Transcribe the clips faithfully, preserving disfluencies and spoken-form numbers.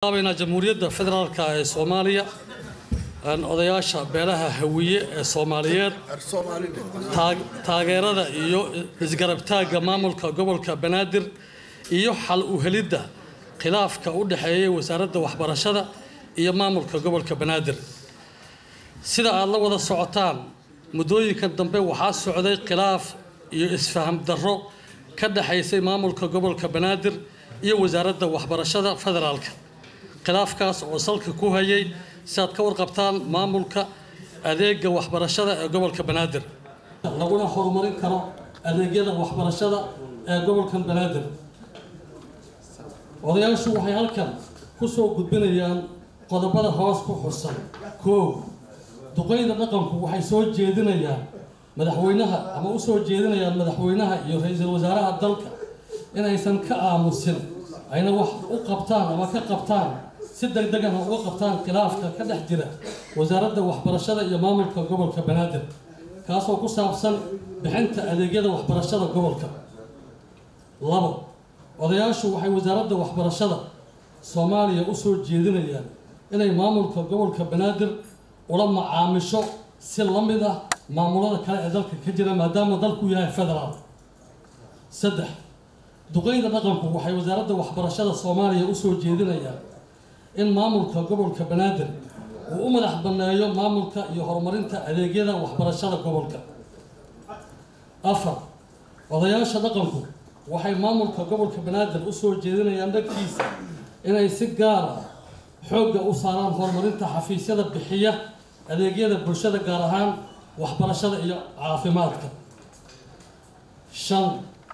بين جمهورية فدرالك الصومالية أن أضياش بينها هوية الصوماليات تاجرة إيو إزجربتها جماملك قبلك بنادر إيو حل وهلدة خلاف كأود حياة وزارة وحبرشة إيو ماملك قبلك بنادر سيدا الله وذا الصعطان مدوي كان دنبي وحاس سعودي خلاف إيو إسفهم درو كده حيسي ماملك قبلك بنادر إيو وزارة وحبرشة فدرالك خلاف كاس وصلك كوهيي ساد كور قبطان مامولك أذيق وحبرشة قبل كبنادر لونا حرمرين كرو أذيق وحبرشة قبل كبنادر وضيانشو وحي هالكن كسو قدبينيان قدبادا هواس كو حسن كو دقيدا نقنكو وحي سو جيدينيان مدحوينها أما أسو جيدينيان مدحوينها iyo ra'iisul wasaaraha dalka inaysan ka aamusin ayna wax u qabtaan ama ka qabtaan si degdeg ah uga qabtaan khilaafka ka dhex jira wasaaradda waxbarashada iyo maamulka gobolka Banaadir kaas oo ku saabsan bixinta adeegyada waxbarashada gobolka labo odayaashu waxay wasaaradda waxbarashada Soomaaliya u soo jeedinayaan inay maamulka gobolka Banaadir ula macaamisho si lamid ah maamulada kale ee dalka ka jira maadaama dalku yahay federaal saddex duqeyda dhaqanku waxay wasaaradda waxbarashada Soomaaliya u soo jeedinayaan in maamulka gobolka Banaadir uu u madax banaayo maamulka iyo horumarinta adeegyada waxbarashada gobolka afar odayaasha dhaqanku waxay maamulka gobolka Banaadir u soo jeedinayaan dhagkiisa inay si gaar ah xoog u saaraan horumarinta xafiisyada bixiya adeegyada bulshada gaar ahaan waxbarashada iyo caafimaadka shan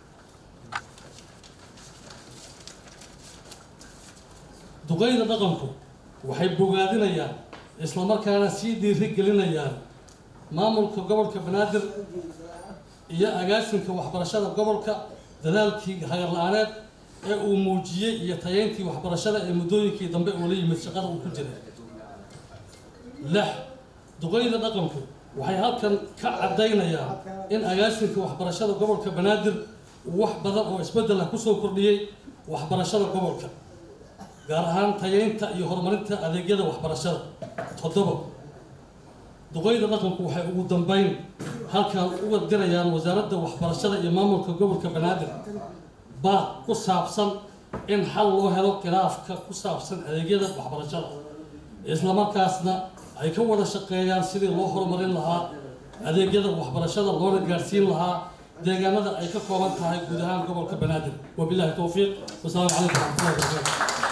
duqeyda dhaqanku waxay bogaadinayaan isla markaana sii dhiiri gelinayaan maamulka gobolka Banaadir iyo agaasinka waxbarashada gobolka dadaalkii hagar la'aaneed ee uu muujiyay iyo tayeyntii waxbarashada ee muddooyinkii dambe oo la yimid shaqada uu ku jiray lix duqeyda dhaqanku waxay halkan ka cadeynayaan in agaasinka waxbarashada gobolka Banaadir uu wax badan oo isbedel ah ku soo kordhiyay waxbarashada gobolka gaar ahaan tayeynta iyo horumarinta adeegyada waxbarashada toddoba duqeyda dhaqanku waxay ugu dambeyn halkan uga dirayaan wasaaradda waxbarashada iyo maamulka gobolka Banaadir baa ku saabsan in xal loo helo khilaafka ku saabsan adeegyada waxbarashada isla markaasna ay ka wada shaqeeyaan sidii loo horumarin lahaa adeegyada waxbarashada loona gaarsiin lahaa deegaanada ay ka kooban tahay guud ahaan gobolka Banaadir wabillahi tawfiiq wassalaamu calaykum wa rahmatullahi wa barakatuh